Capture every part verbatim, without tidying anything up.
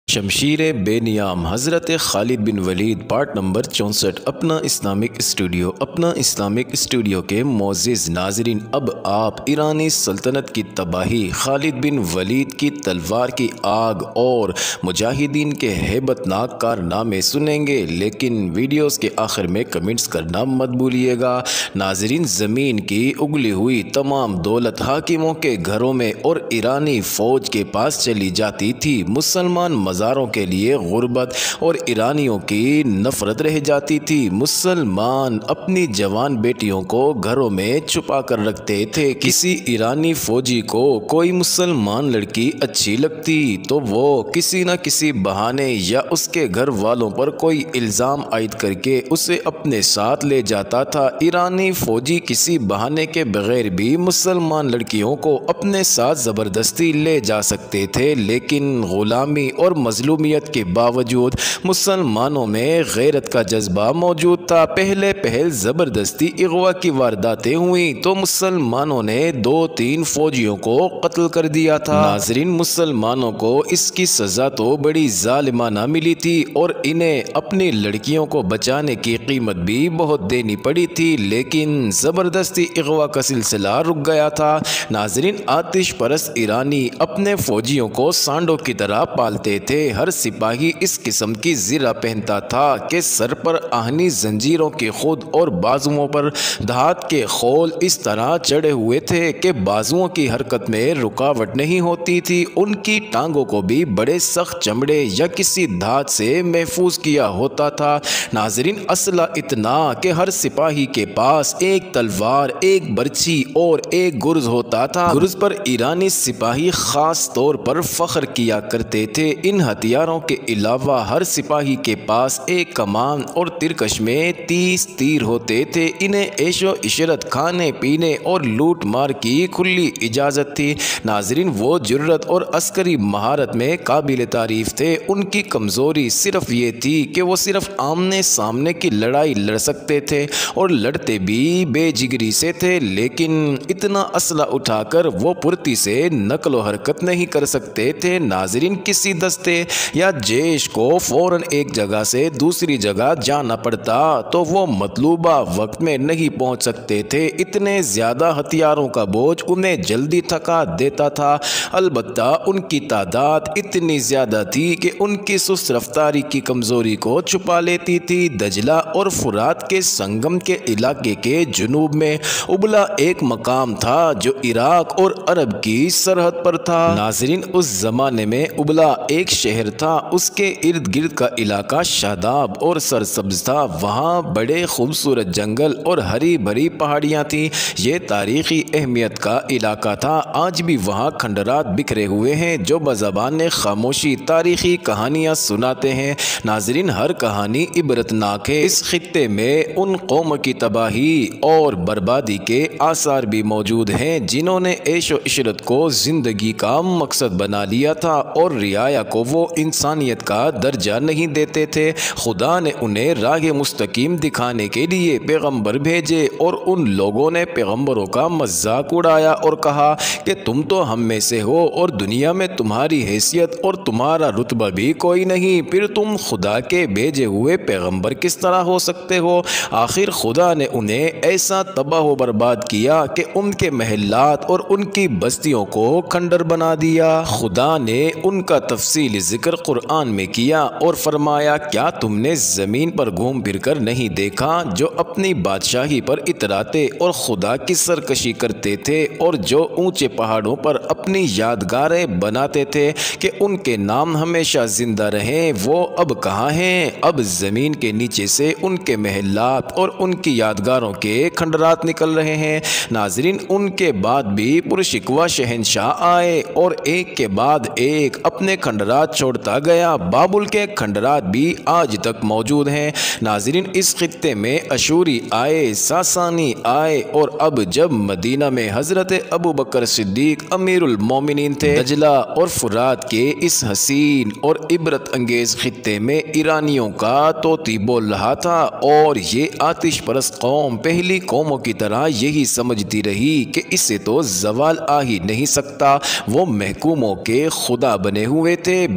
शमशीर बेनियाम हज़रत Khalid bin Walid part number चौंसठ अपना इस्लामिक स्टूडियो अपना इस्लामिक स्टूडियो के मोअज़्ज़िज़ नाज़रीन, अब आप ईरानी सल्तनत की तबाही, खालिद बिन वलीद की तलवार की आग और मुजाहिदीन के हेबतनाक कारनामे सुनेंगे। लेकिन वीडियोस के आखिर में कमेंट्स करना मत भूलिएगा। नाज़रीन, ज़मीन की उगली हुई तमाम दौलत हाकिमों के घरों में और ईरानी फ़ौज के पास चली जाती थी। मुसलमान मज़ारों के लिए गुर्बत और ईरानियों की नफ़रत रह जाती थी। मुसलमान अपनी जवान बेटियों को घरों में छुपा कर रखते थे। किसी ईरानी फौजी को कोई मुसलमान लड़की अच्छी लगती तो वो किसी न किसी बहाने या उसके घर वालों पर कोई इल्ज़ाम आयद करके उसे अपने साथ ले जाता था। ईरानी फौजी किसी बहाने के बगैर भी मुसलमान लड़कियों को अपने साथ ज़बरदस्ती ले जा सकते थे, लेकिन ग़ुलामी और मजलूमियत के बावजूद मुसलमानों में गैरत का जज्बा मौजूद था। पहले पहल ज़बरदस्ती अगवा की वारदातें हुई तो मुसलमानों ने दो तीन फौजियों को कत्ल कर दिया था। नाज़रीन, मुसलमानों को इसकी सज़ा तो बड़ी जालिमाना मिली थी और इन्हें अपनी लड़कियों को बचाने की कीमत भी बहुत देनी पड़ी थी, लेकिन ज़बरदस्ती अगवा का सिलसिला रुक गया था। नाज़रीन, आतिश परस्त ईरानी अपने फौजियों को सांडों की तरह पालते थे। हर सिपाही इस किस्म की ज़िरा पहनता था कि सर पर आहनी जंजीरों के खुद और बाजुओं पर धात के खोल इस तरह चढ़े हुए थे कि बाजुओं की हरकत में रुकावट नहीं होती थी। उनकी टांगों को भी बड़े सख्त चमड़े या किसी धात से महफूज किया होता था। नाज़रीन, असला इतना कि हर सिपाही के पास एक तलवार, एक बर्छी और एक गुर्ज होता था। गुर्ज पर ईरानी सिपाही खास तौर पर फख्र किया करते थे। इन हथियारों के अलावा हर सिपाही के पास एक कमान और तिरकश में तीस तीर होते थे। इन्हें ऐशो इशरत, खाने पीने और लूट मार की खुली इजाज़त थी। नाज़रीन, वो जुर्रत और अस्करी महारत में काबिल तारीफ़ थे। उनकी कमज़ोरी सिर्फ ये थी कि वो सिर्फ आमने सामने की लड़ाई लड़ सकते थे और लड़ते भी बेजिगरी से थे, लेकिन इतना असला उठाकर वो फुर्ती से नकलो हरकत नहीं कर सकते थे। नाज़रीन, किसी दस्ते या जैश को फ़ौरन एक जगह से दूसरी जगह जाना पड़ता तो वो मतलूबा वक्त में नहीं पहुंच सकते थे। इतने ज़्यादा हथियारों का बोझ उन्हें जल्दी थका देता था। अलबत्ता उनकी तादाद इतनी ज़्यादा थी कि उनकी सुस्त रफ्तारी की कमज़ोरी को छुपा लेती थी। दजला और फुरात के संगम के इलाके के जुनूब में उबला एक मकाम था जो इराक और अरब की सरहद पर था। नाज़रीन, उस ज़माने में उबला एक शहर था। उसके इर्द गिर्द का इलाका शादाब और सरसब्ज था। वहाँ बड़े खूबसूरत जंगल और हरी भरी पहाड़ियाँ थीं। ये तारीख़ी अहमियत का इलाका था। आज भी वहाँ खंडरात बिखरे हुए हैं जो बज़बान खामोशी तारीख़ी कहानियाँ सुनाते हैं। नाज़रीन, हर कहानी इबरतनाक है। इस खित्ते में उन कौम की तबाही और बर्बादी के आसार भी मौजूद हैं जिन्होंने ऐशो इशरत को ज़िंदगी का मकसद बना लिया था और रियाया को वो इंसानियत का दर्जा नहीं देते थे। खुदा ने उन्हें राह मुस्तकीम दिखाने के लिए पैगंबर भेजे और उन लोगों ने पैगंबरों का मजाक उड़ाया और कहा कि तुम तो हम में से हो और दुनिया में तुम्हारी हैसियत और तुम्हारा रुतबा भी कोई नहीं, फिर तुम खुदा के भेजे हुए पैगंबर किस तरह हो सकते हो। आखिर खुदा ने उन्हें ऐसा तबाह व बर्बाद किया कि उनके महल्लात और उनकी बस्तियों को खंडर बना दिया। खुदा ने उनका तफसीली जिक्र कुरान में किया और फरमाया, क्या तुमने ज़मीन पर घूम फिर कर नहीं देखा जो अपनी बादशाही पर इतराते और खुदा की सरकशी करते थे और जो ऊंचे पहाड़ों पर अपनी यादगारें बनाते थे कि उनके नाम हमेशा जिंदा रहें। वो अब कहाँ हैं? अब ज़मीन के नीचे से उनके महल्लात और उनकी यादगारों के खंडरात निकल रहे हैं। नाज़रीन, उनके बाद भी पुरशिकवा शहनशाह आए और एक के बाद एक अपने खंडरात छोड़ता गया। बाबुल के खंडरात भी आज तक मौजूद हैं। नाज़रीन, इस खित्ते में अशूरी आए, सासानी आए और अब जब मदीना में हज़रत अबू बकर सिद्दीक अमीरुल मोमिनीन थे, दजला और फुरात के इस हसीन और इबरत अंगेज़ खित्ते में ईरानियों का तोती बोल रहा था और ये आतिश परस्त कौम पहली कौमों की तरह यही समझती रही कि इससे तो जवाल आ ही नहीं सकता। वो महकूमों के खुदा बने हुए थे,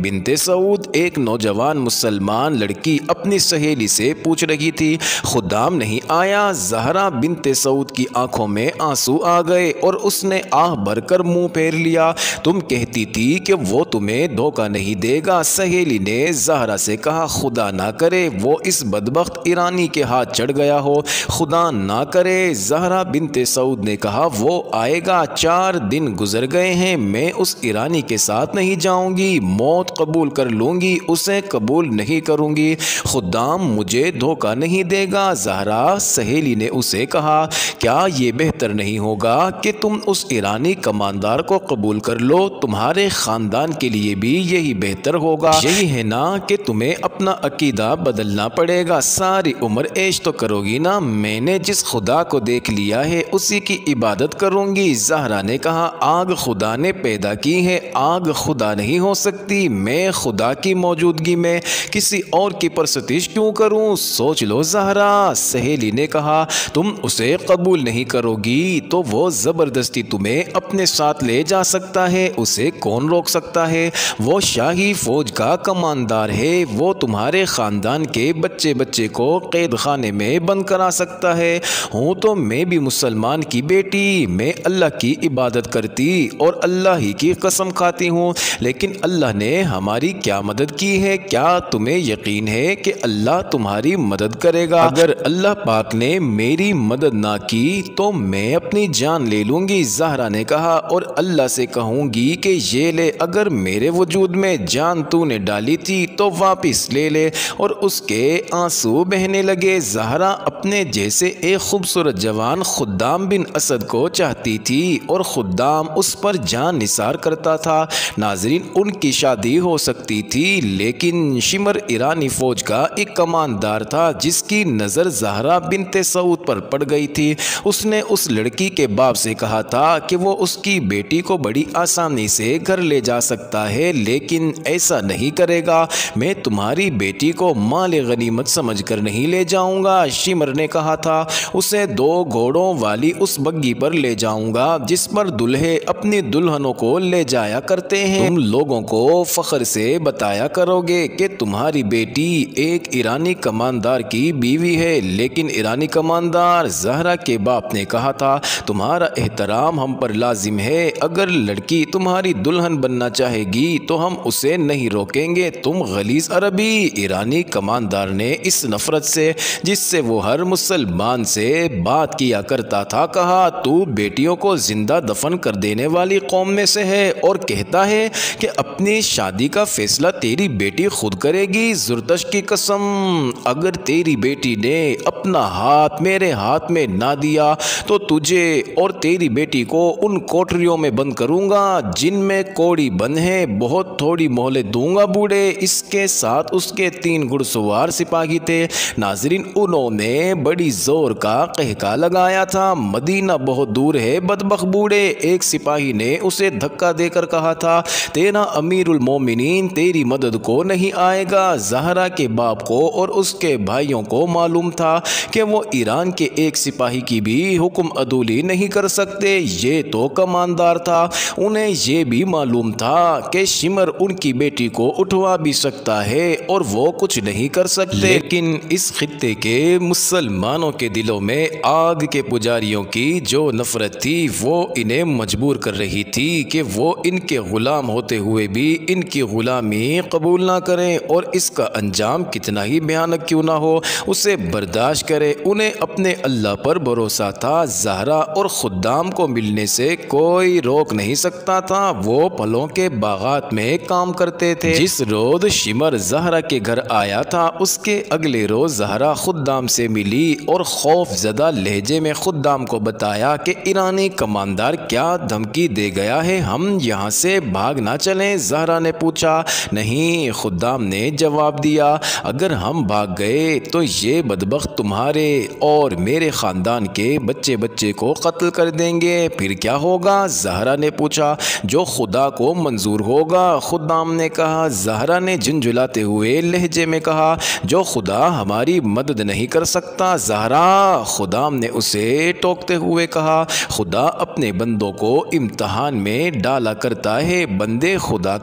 बिनते सऊद, एक नौजवान मुसलमान लड़की अपनी सहेली से पूछ रही थी, खुदाम नहीं आया? ज़हरा बिनते सऊद की आंखों में आंसू आ गए और उसने आह भरकर मुंह फेर लिया। तुम कहती थी कि वो तुम्हें धोखा नहीं देगा। सहेली ने ज़हरा से कहा, खुदा ना करे वो इस बदबख्त ईरानी के हाथ चढ़ गया हो, खुदा ना करे। ज़हरा बिनते सऊद ने कहा, वो आएगा। चार दिन गुजर गए हैं, मैं उस ईरानी के साथ नहीं जाऊंगी। मौत कबूल कर लूंगी, उसे कबूल नहीं करूंगी। खुदाम मुझे धोखा नहीं देगा। ज़हरा सहेली ने उसे कहा, क्या ये बेहतर नहीं होगा कि तुम उस ईरानी कमांडर को कबूल कर लो? तुम्हारे ख़ानदान के लिए भी यही बेहतर होगा। यही है ना कि तुम्हें अपना अकीदा बदलना पड़ेगा। सारी उम्र ऐश तो करोगी ना। मैंने जिस खुदा को देख लिया है उसी की इबादत करूंगी। ज़हरा ने कहा, आग खुदा ने पैदा की है, आग खुदा नहीं हो सकती। मैं खुदा की मौजूदगी में किसी और की परस्तिश क्यों करूं? सोच लो ज़हरा। सहेली ने कहा, तुम उसे कबूल नहीं करोगी तो वो ज़बरदस्ती तुम्हें अपने साथ ले जा सकता है। उसे कौन रोक सकता है? वो शाही फौज का कमांडर है। वो तुम्हारे ख़ानदान के बच्चे बच्चे को कैद खाने में बंद करा सकता है। हूँ तो मैं भी मुसलमान की बेटी, मैं अल्लाह की इबादत करती और अल्लाह ही की कसम खाती हूँ, लेकिन अल्लाह ने हमारी क्या मदद की है? क्या तुम्हें यकीन है कि अल्लाह तुम्हारी मदद करेगा? अगर अल्लाह पाक ने मेरी मदद ना की तो मैं अपनी जान ले लूँगी। ज़हरा ने कहा, और अल्लाह से कहूँगी कि ये ले, अगर मेरे वजूद में जान तूने डाली थी तो वापस ले ले। और उसके आंसू बहने लगे। ज़हरा अपने जैसे एक खूबसूरत जवान खुद्दाम बिन असद को चाहती थी और खुद्दाम उस पर जान निसार करता था। नाज़रीन, उनकी शादी हो सकती थी, लेकिन शिमर ईरानी फ़ौज का एक कमांडर था जिसकी नज़र ज़हरा बिनते सऊद पर पड़ गई थी। उसने उस लड़की के बाप से कहा था कि वो उसकी बेटी को बड़ी आसानी से घर ले जा सकता है, लेकिन ऐसा नहीं करेगा। मैं तुम्हारी बेटी को माल गनीमत समझकर नहीं ले जाऊंगा। शिमर ने कहा था, उसे दो घोड़ों वाली उस बग्गी पर ले जाऊंगा जिस पर दुल्हे अपनी दुल्हनों को ले जाया करते हैं। तुम लोगों को फख्र से बताया करोगे कि तुम्हारी बेटी एक ईरानी कमांडर की बीवी है। लेकिन ईरानी कमांडर ज़हरा के बाप ने कहा था, तुम्हारा एहतराम हम पर लाजिम है। अगर लड़की तुम्हारी दुल्हन बनना चाहेगी तो हम उसे नहीं रोकेंगे। तुम गलीज अरबी। ईरानी कमांडर ने इस नफरत से जिससे वो हर मुसलमान से बात किया करता था कहा, तू बेटियों को जिंदा दफन कर देने वाली कौम में से है और कहता है कि अपनी शादी का फैसला तेरी बेटी खुद करेगी। ज़ुरतश की कसम, अगर तेरी बेटी ने अपना हाथ मेरे हाथ में ना दिया तो तुझे और तेरी बेटी को उन कोठरियों में बंद करूंगा जिनमें कोड़ी बंद है। बहुत थोड़ी मोहलत दूंगा बूढ़े। इसके साथ उसके तीन घुड़सवार सिपाही थे। नाजरीन, उन्होंने बड़ी जोर का कहका लगाया था, मदीना बहुत दूर है बदबख्त बूढ़े। एक सिपाही ने उसे धक्का देकर कहा था, तेरा अमीरुल मोमिनीन तेरी मदद को नहीं आएगा। ज़हरा के बाप को और उसके भाइयों को मालूम था कि वो ईरान के एक सिपाही की भी हुक्म अदूली नहीं कर सकते। ये तो कमांडर था। उन्हें ये भी मालूम था कि शिमर उनकी बेटी को उठवा भी सकता है और वो कुछ नहीं कर सकते। लेकिन इस खित्ते के मुसलमानों के दिलों में आग के पुजारियों की जो नफरत थी वो इन्हें मजबूर कर रही थी कि वो इनके गुलाम होते हुए भी इनकी गुलामी कबूल ना करें, और इसका अंजाम कितना ही भयानक क्यों ना हो उसे बर्दाश्त करें। उन्हें अपने अल्लाह पर भरोसा था। ज़हरा और खुद्दाम को मिलने से कोई रोक नहीं सकता था। वो फलों के बागात में काम करते थे। जिस रोज शिमर ज़हरा के घर आया था उसके अगले रोज ज़हरा खुद्दाम से मिली और खौफ ज़दा लहजे में खुद्दाम को बताया कि ईरानी कमांडर क्या धमकी दे गया है, हम यहाँ से भाग ना चलें। ज़हरा ने पूछा। नहीं, खुद्दाम ने जवाब दिया, अगर हम भाग गए तो ये बदबख्त तुम्हारे और मेरे ख़ानदान के बच्चे बच्चे को कत्ल कर देंगे। फिर क्या होगा? ज़हरा ने पूछा। जो खुदा को मंजूर होगा, खुद्दाम ने कहा। ज़हरा ने झुंझुलाते हुए लहजे में कहा, जो खुदा हमारी मदद नहीं कर सकता। ज़हरा, खुदाम ने उसे टोकते हुए कहा, खुदा अपने बंदों को इम्तहान में डाला करता है। बंदे खुदा का इम्तिहान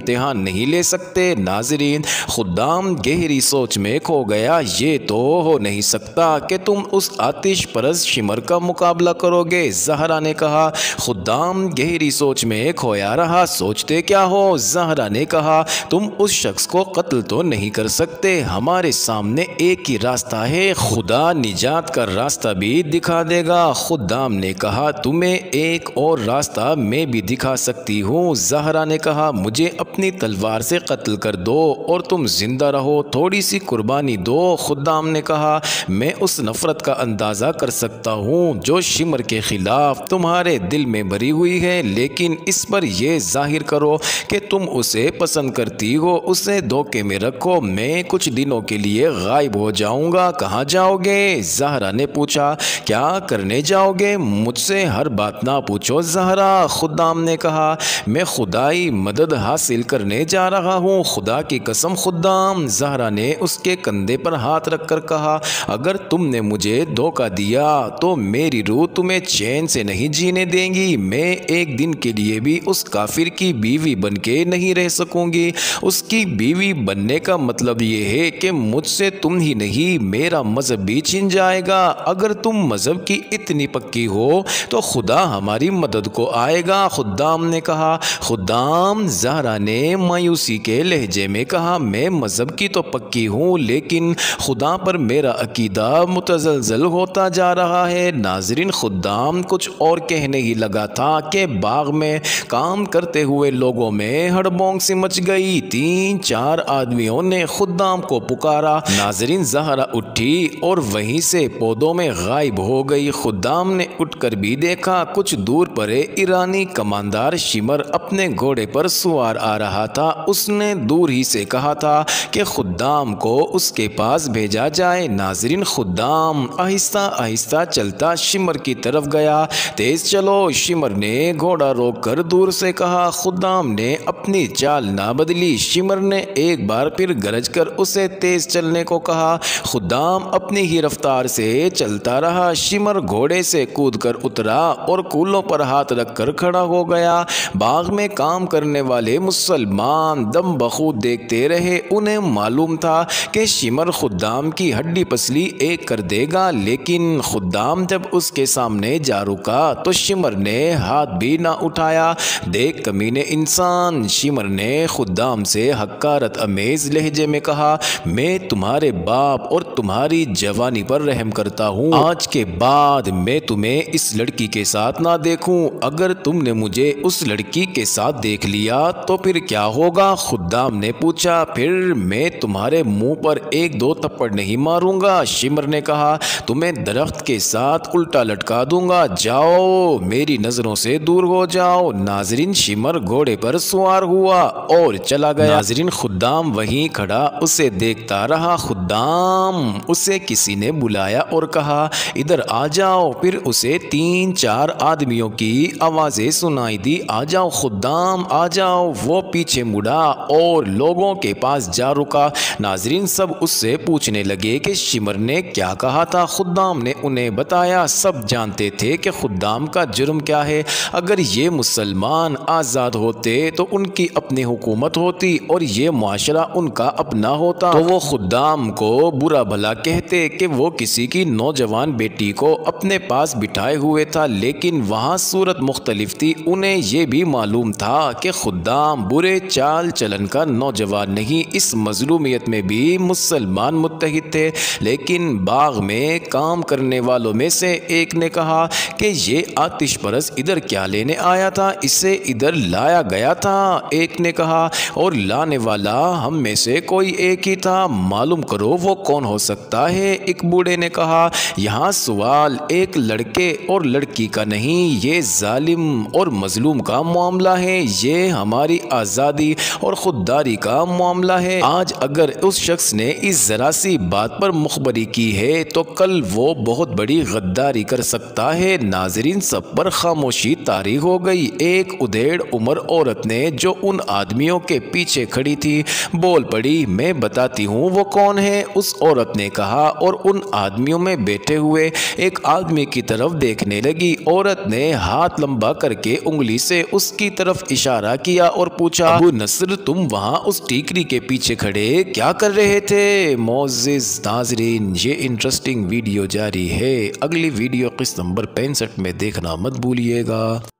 इम्तिहान नहीं ले सकते। नाज़रीन, खुद्दाम गहरी सोच में खो गया। ये तो हो नहीं सकता कि तुम उस आतिश परस शिमर का मुकाबला करोगे। ज़हरा ने कहा। खुद्दाम गहरी सोच में खोया रहा। सोचते क्या हो? ज़हरा ने कहा, तुम उस शख्स को कत्ल तो नहीं कर सकते। हमारे सामने एक ही रास्ता है, खुदा निजात का रास्ता भी दिखा देगा। खुद्दाम ने कहा, तुम्हें एक और रास्ता मैं भी दिखा सकती हूँ। ज़हरा ने कहा, मुझे अपनी तलवार से कत्ल कर दो और तुम जिंदा रहो, थोड़ी सी कुर्बानी दो। खुद्दाम ने कहा, मैं उस नफ़रत का अंदाज़ा कर सकता हूँ जो शिमर के ख़िलाफ़ तुम्हारे दिल में भरी हुई है, लेकिन इस पर यह जाहिर करो कि तुम उसे पसंद करती हो। उसे धोखे में रखो। मैं कुछ दिनों के लिए गायब हो जाऊंगा। कहाँ जाओगे? ज़हरा ने पूछा। क्या करने जाओगे? मुझसे हर बात ना पूछो ज़हरा। खुद्दाम ने कहा, मैं खुदाई मदद हासिल करने जा रहा हूँ। खुदा की कसम खुद्दाम। ज़हरा ने उसके कंधे पर हाथ रखकर कहा, अगर तुमने मुझे धोखा दिया तो मेरी रूह तुम्हें चैन से नहीं जीने देंगी। मैं एक दिन के लिए भी उस काफिर की बीवी बनके नहीं रह सकूंगी। उसकी बीवी बनने का मतलब ये है कि मुझसे तुम ही नहीं, मेरा मजहब भी छिन जाएगा। अगर तुम मजहब की इतनी पक्की हो तो खुदा हमारी मदद को आएगा। खुद्दाम ने कहा। खुद्दाम, ज़हरा ने मायूसी के लहजे में कहा, मैं मजहब की तो पक्की हूँ, लेकिन खुदा पर मेरा अकीदा मुतज़लज़ल होता जा रहा है। नाज़रीन, खुद्दाम कुछ और कहने ही लगा था कि बाग में काम करते हुए लोगों में हड़बोंग सी मच गई। तीन चार आदमियों ने खुद्दाम को पुकारा। नाज़रीन, ज़हरा उठी और वहीं से पौधों में गायब हो गई। खुद्दाम ने उठकर भी देखा, कुछ दूर पर ईरानी कमांडर शिमर अपने घोड़े पर सवार आ रहा था। उसने दूर ही से कहा था कि खुद्दाम को उसके पास भेजा जाए। नाज़रीन, खुद्दाम आहिस्ता आहिस्ता चलता शिमर की तरफ गया। तेज चलो, शिमर ने घोड़ा रोककर दूर से कहा। खुद्दाम ने अपनी चाल ना बदली। शिमर ने एक बार फिर गरज कर उसे तेज चलने को कहा। खुद्दाम अपनी ही रफ्तार से चलता रहा। शिमर घोड़े से कूदकर उतरा और कूलों पर हाथ रखकर खड़ा हो गया। बाग में काम करने वाले मुसलमान दम बखूद देखते रहे। उन्हें मालूम था कि शिमर खुद्दाम की हड्डी पसली एक कर देगा, लेकिन खुद्दाम जब उसके सामने जा रुका तो शिमर ने हाथ भी ना उठाया। देख कमीने इंसान, शिमर ने खुद्दाम से हकारत अमेज लहजे में कहा, मैं तुम्हारे बाप और तुम्हारी जवानी पर रहम करता हूँ। आज के बाद मैं तुम्हें इस लड़की के साथ ना देखूं। अगर तुमने मुझे उस लड़की के साथ देख लिया तो फिर क्या होगा? खुद्दाम ने पूछा। फिर मैं तुम्हारे मुंह पर एक दो थप्पड़ नहीं मारूंगा। शिमर ने कहा, तुम्हें दरख्त के साथ उल्टा लटका दूंगा। जाओ, मेरी नजरों से दूर हो जाओ। नाजरीन, शिमर घोड़े पर सवार हुआ और चला गया। नाजरीन, खुद्दाम वहीं खड़ा उसे देखता रहा। खुद्दाम, उसे किसी ने बुलाया और कहा, इधर आ जाओ। फिर उसे तीन चार आदमियों की आवाजें सुनाई दी। आ जाओ खुद्दाम, आ जाओ। वो पीछे मुड़ा और लोगों के पास जा रुका। नाजरीन, सब उससे पूछने लगे कि शिमर ने क्या कहा था। खुद्दाम ने उन्हें बताया। सब जानते थे कि खुद्दाम का जुर्म क्या है। अगर ये मुसलमान आज़ाद होते तो उनकी अपनी हुकूमत होती और ये मुआशरा उनका अपना होता, तो वो खुद्दाम को बुरा भला कहते कि वो किसी की नौजवान बेटी को अपने पास बिठाए हुए था। लेकिन वहाँ सूरत मुख्तलिफ थी। उन्हें ये भी मालूम था कि खुद्दाम बुरे चाल चलन का नौजवान नहीं। इस मजलूमियत में भी मुसलमान मुत्तहिद थे। लेकिन बाग में काम करने वालों में से एक ने कहा कि ये आतिश परस इधर क्या लेने आया था? इसे इधर लाया गया था। एक ने कहा, और लाने वाला हम में से कोई एक ही था। मालूम करो वो कौन हो सकता है? एक बूढ़े ने कहा, यहाँ सवाल एक लड़के और लड़की का नहीं, ये जालिम और मजलूम का मामला है। ये हमारी आज़ादी और खुददारी का मामला है। आज अगर उस शख्स ने इस जरा सी बात पर मुखबरी की है तो कल वो बहुत बड़ी गद्दारी कर सकता है। नाजरीन, सब पर खामोशी तारी हो गई। एक उधेड़ उम्र औरत ने जो उन आदमियों के पीछे खड़ी थी बोल पड़ी, मैं बताती हूँ वो कौन है। उस औरत ने कहा और उन आदमियों में बैठे हुए एक आदमी की तरफ देखने लगी। औरत ने हाथ लंबा करके उंगली से उसकी तरफ इशारा किया और पूछा, पूछा, अबू नस्र तुम वहाँ उस टीकरी के पीछे खड़े क्या कर रहे थे? मोअज़्ज़िज़ नाज़रीन, ये इंटरेस्टिंग वीडियो जारी है, अगली वीडियो किस्त नंबर पैंसठ में देखना मत भूलिएगा।